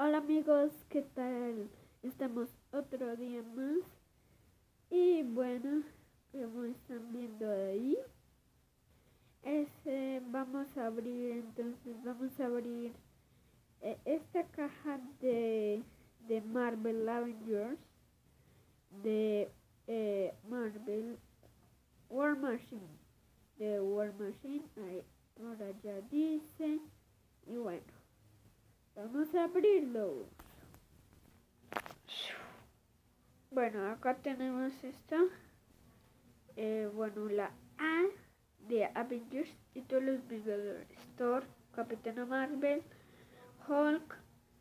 Hola amigos, ¿qué tal? Estamos otro día más y bueno, como están viendo ahí, vamos a abrir esta caja de Marvel Avengers de Marvel War Machine, ahí, ahora ya dice, y bueno, vamos a abrirlo. Bueno, acá tenemos esto. Bueno, la A de Avengers y todos los Vengadores. Thor, Capitana Marvel, Hulk,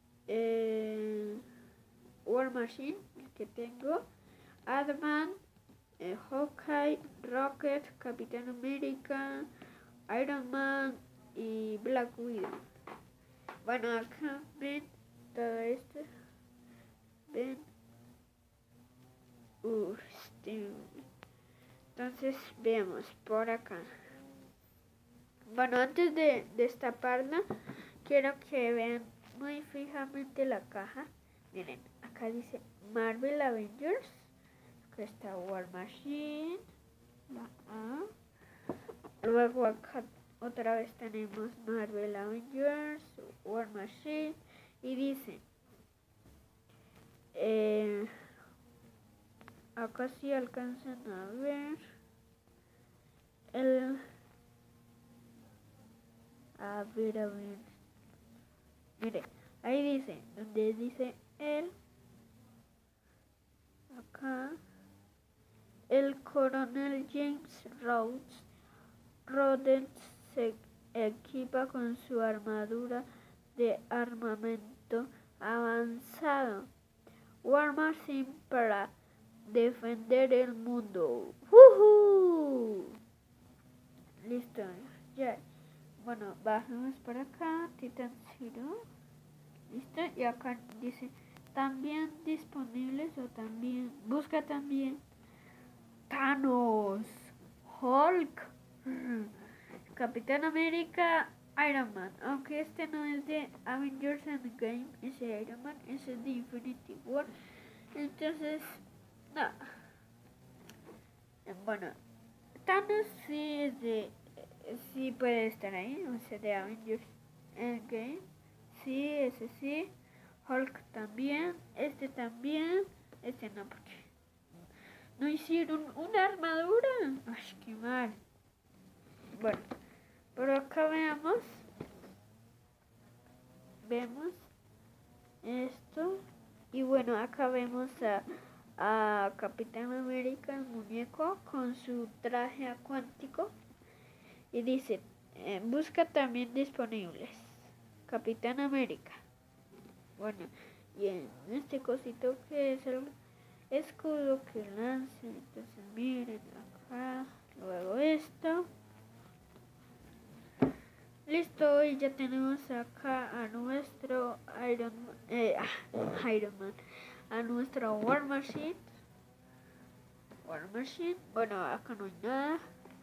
War Machine, el que tengo, Ant-Man, Hawkeye, Rocket, Capitán América, Iron Man y Black Widow. Bueno, acá ven todo esto. Ven. Entonces veamos por acá. Bueno, antes de destaparla, quiero que vean muy fijamente la caja. Miren, acá dice Marvel Avengers. Acá está War Machine, la A. Luego acá otra vez tenemos Marvel Avengers, War Machine. Y dice, acá sí alcanzan a ver a ver, mire, ahí dice, donde dice acá, el coronel James Rhodes se equipa con su armadura de armamento avanzado War Machine para defender el mundo. Listo, ya. Bueno, bajamos para acá, Titan Zero. Listo, y acá dice también disponibles o también, busca también Thanos, Hulk, Capitán América, Iron Man. Aunque este no es de Avengers Endgame, ese Iron Man, ese es de Infinity War. Entonces, no. Bueno, Thanos sí puede estar ahí, o sea, de Avengers Endgame. Sí, ese sí. Hulk también, este también, este no, porque no hicieron una armadura. Ay, qué mal. Bueno, por acá vemos esto. Y bueno, acá vemos a Capitán América, el muñeco, con su traje acuático. Y dice, busca también disponibles. Capitán América. Bueno, y en este cosito que es el escudo que lanza. Entonces miren acá. Luego esto. Listo, y ya tenemos acá a nuestro Iron Man, a nuestro War Machine. Bueno, acá no hay nada.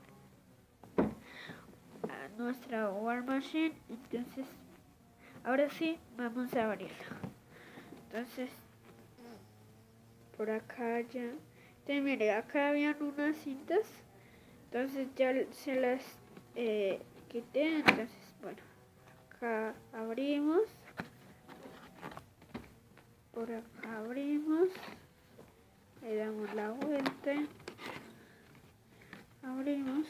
A nuestra War Machine. Entonces, ahora sí, vamos a abrirlo. Entonces, por acá ya. Entonces, mire, acá habían unas cintas. Entonces ya se las quité. Entonces, bueno, acá abrimos. Por acá abrimos. Le damos la vuelta. Abrimos.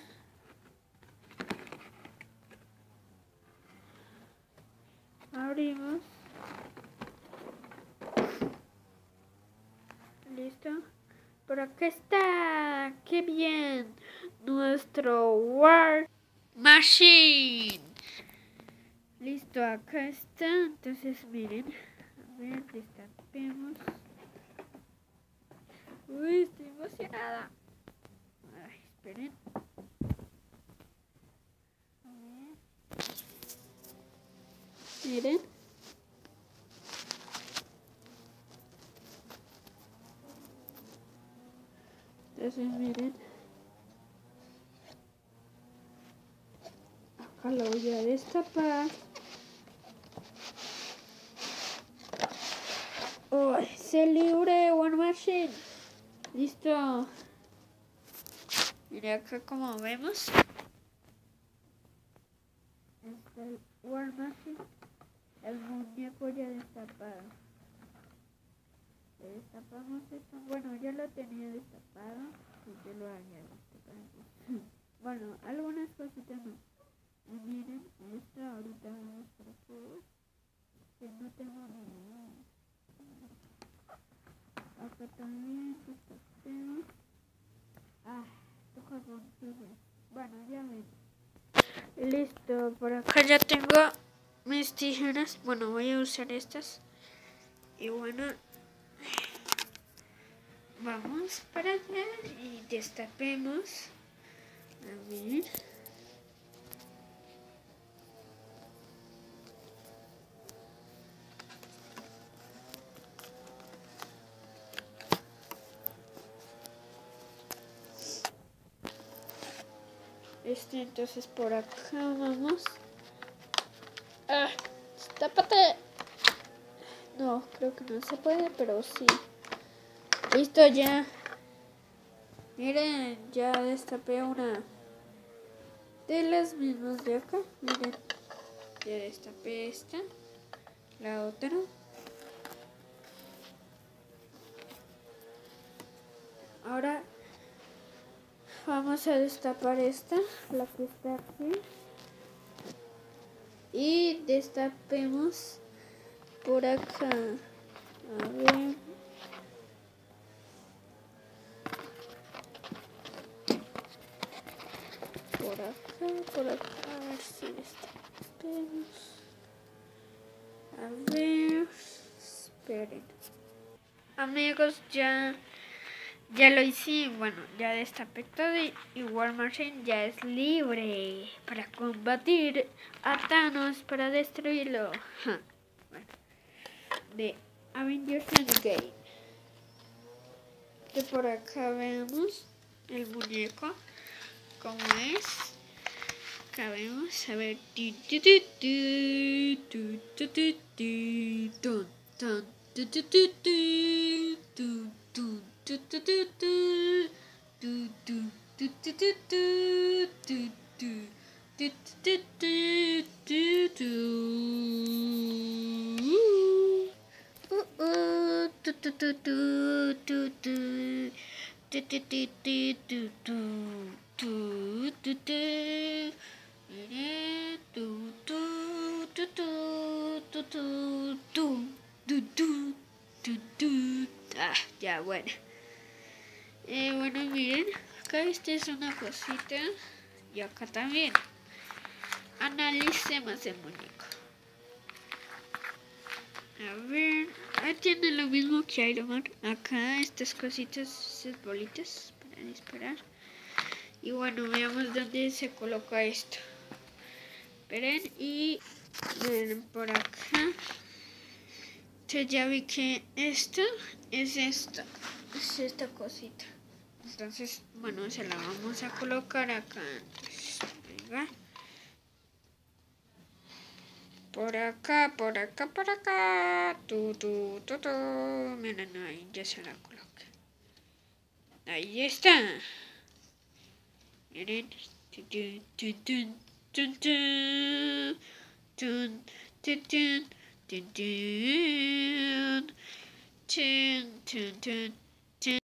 Listo. Por acá está. ¡Qué bien! Nuestro War Machine. Listo, acá está. Entonces miren. A ver, destapemos. Uy, estoy emocionada. Ay, esperen. A ver. Miren. Entonces miren. Acá lo voy a destapar. Oh, se libre War Machine. Listo. Mira acá como vemos. Está el War Machine. El muñeco ya destapado. Destapamos esto. Bueno, ya lo tenía destapado. Y yo lo había destapado. Bueno, algunas cositas no. Y miren, esto ahorita vamos por aquí. Que no tengo ni. Acá también destapemos. Toca con lluvia. Bueno, ya ven. Listo, por acá ya tengo mis tijeras. Bueno, voy a usar estas. Y bueno, vamos para allá y destapemos. A ver. Entonces por acá vamos. ¡Tápate! No, creo que no se puede, pero sí. Listo, ya. Miren, ya destapé una de las mismas de acá. Miren, ya destapé esta, la otra. Ahora vamos a destapar esta, la que está aquí. Y destapemos por acá. A ver. Por acá, a ver si destapemos. A ver, esperen. Amigos, ya lo hice. Bueno, ya destapé todo y War Machine ya es libre para combatir a Thanos, para destruirlo. Bueno, de Avengers Endgame. De por acá vemos el muñeco como es. Acá vemos, a ver. Ya, bueno. Bueno, miren, acá esta es una cosita y acá también. Analicemos el muñeco. A ver, tiene lo mismo que Iron Man. Acá estas cositas, estas bolitas para disparar. Y bueno, veamos dónde se coloca esto. Esperen y miren por acá. Entonces ya vi que esto es esta cosita. Entonces, bueno, se la vamos a colocar acá. Entonces, venga. Por acá. Miren, ahí ya se la coloqué. Ahí está. Miren.